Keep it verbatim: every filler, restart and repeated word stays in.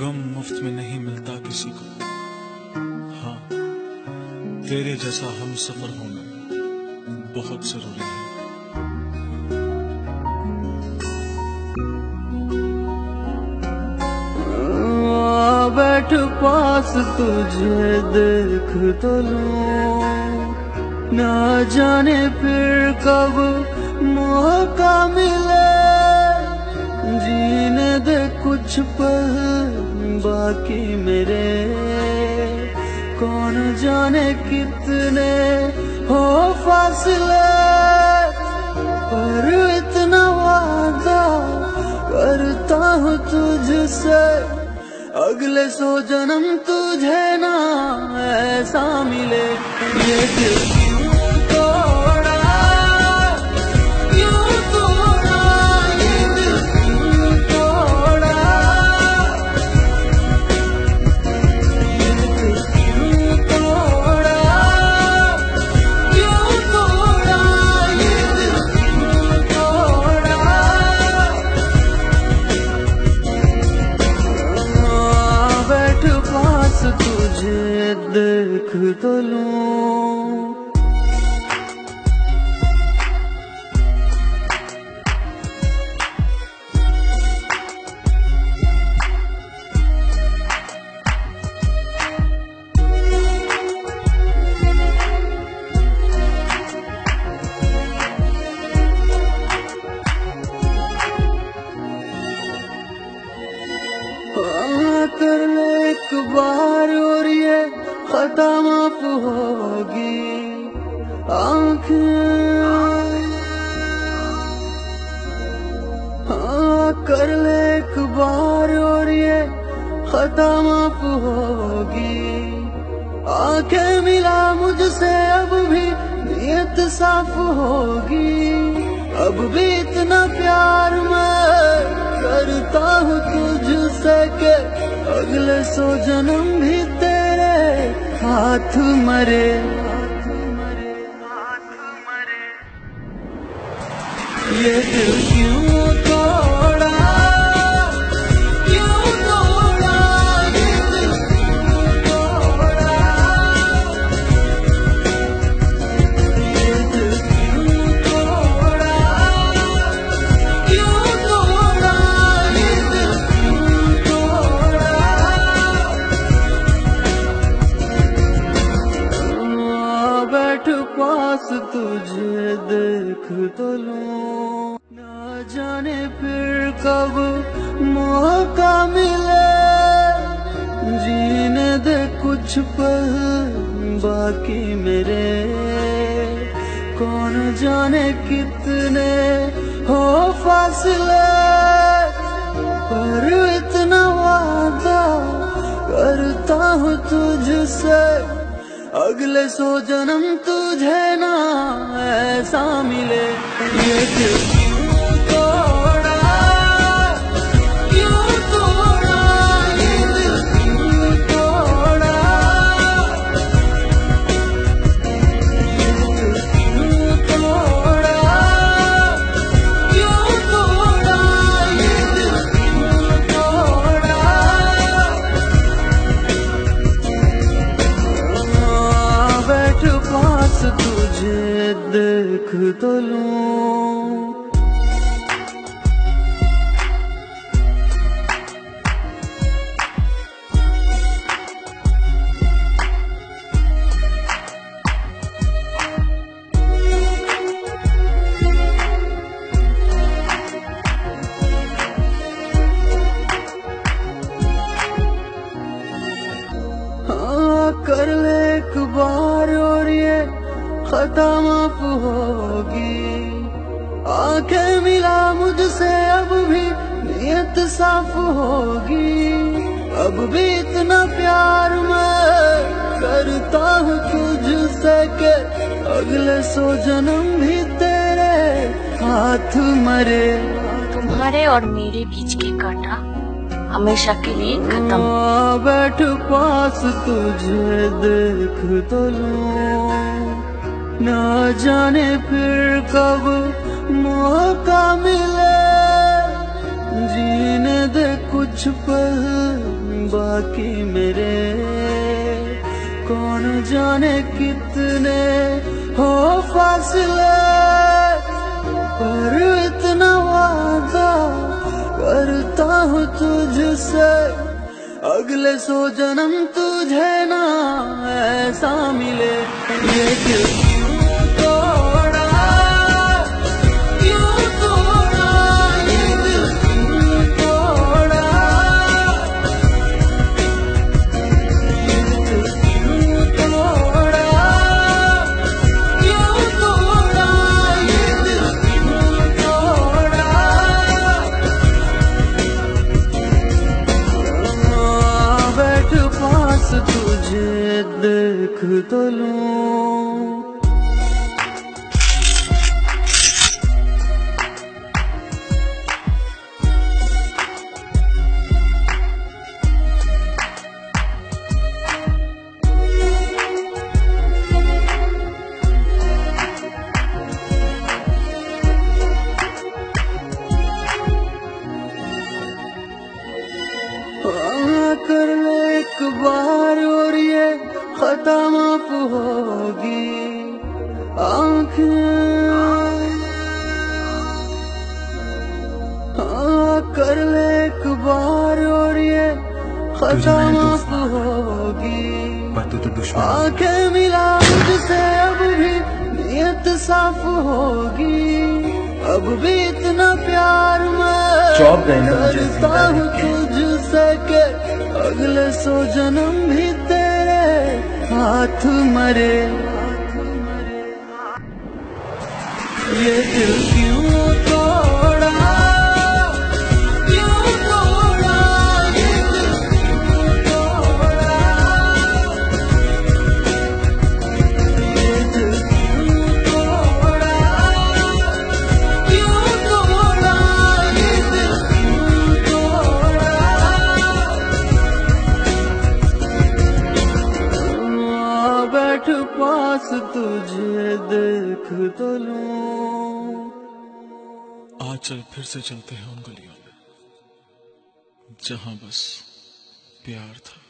गम मुफ्त में नहीं मिलता किसी को। हाँ, तेरे जैसा हम सफर होना बहुत जरूरी है। बैठ पास तुझे देख तो लूं, ना जाने फिर कब मौका मिले, जीने दे कुछ पल बाकी मेरे, कौन जाने कितने हो फासले, पर इतना वादा करता हूँ तुझसे, अगले सौ जन्म तुझे ना ऐसा मिले। ये दिल क्यों तोड़ा, क्यों तोड़ा, ये दिल क्यों तोड़ा, ये दिल क्यों तोड़ा, क्यों तोड़ा, ये दिल क्यों तोड़ा। बैठ पास तुझे देख तो लूं, कर ले एक बार और ये खता माफ होगी, आँखें हाँ कर ले एक बार और ये खता माफ होगी, आँखें मिला मुझसे अब भी नीयत साफ होगी, अब भी इतना प्यार मैं करता हूँ तुझसे के अगले सौ जन्म भी तेरे हाथ मरे। ये दिल क्यों तोड़ा, क्यों तोड़ा, ये दिल क्यों तोड़ा, ये दिल क्यों तोड़ा, क्यों तोड़ा, ये दिल क्यों तोड़ा। बैठ पास तुझे देख तो लूं, ना जाने फिर कब मौका मिले, जीने दे कुछ पल बाकी मेरे, कौन जाने कितने हो फासले, पर इतना वादा करता हूँ तुझसे, अगले सौ जन्म तुझे ना ऐसा मिले। ये दिल क्यों तोड़ा, क्यों तोड़ा, ये दिल क्यों तोड़ा, ये दिल क्यों तोड़ा, क्यों तोड़ा, ये दिल क्यों तोड़ा। बैठ पास तुझे देख तो लूं, हाँ कर ले एक बार और ये खता माफ होगी, आंखें मिला मुझसे अब भी नीयत साफ होगी, अब भी इतना प्यार मैं करता हूँ तुझसे के अगले सौ जन्म भी तेरे हाथ मरे। तुम्हारे और मेरे बीच के कांटा हमेशा के लिए खत्म। बैठ पास तुझे देख तो लूं, ना जाने फिर कब मौका मिले, जीने दे कुछ पल बाकी मेरे, कौन जाने कितने हो फासले, पर इतना वादा करता हूँ तुझसे, अगले सौ जन्म तुझे ना ऐसा मिले। ये दिल क्यों तोड़ा, क्यों तोड़ा, ये दिल क्यों तोड़ा, ये दिल क्यों तोड़ा, क्यों तोड़ा, ये दिल क्यों तोड़ा। बैठ पास तुझे देख तो लूं, कर ले एक बार और ये खता माफ होगी, आँखें कर ले एक बार और ये खता माफ होगी, आँखें मिला मुझसे अब भी नियत साफ होगी, अब भी इतना प्यार मैं करता हूँ तुझसे के अगले सौ जन्म भी तेरे हाथ मरे। ये दिल क्यों तोड़ा, क्यों तोड़ा, ये दिल क्यों तोड़ा, ये दिल क्यों तोड़ा, क्यों तोड़ा, ये दिल क्यों तोड़ा। बैठ पास तुझे देख तो लूं, आज चल फिर से चलते हैं उन गलियों में जहां बस प्यार था।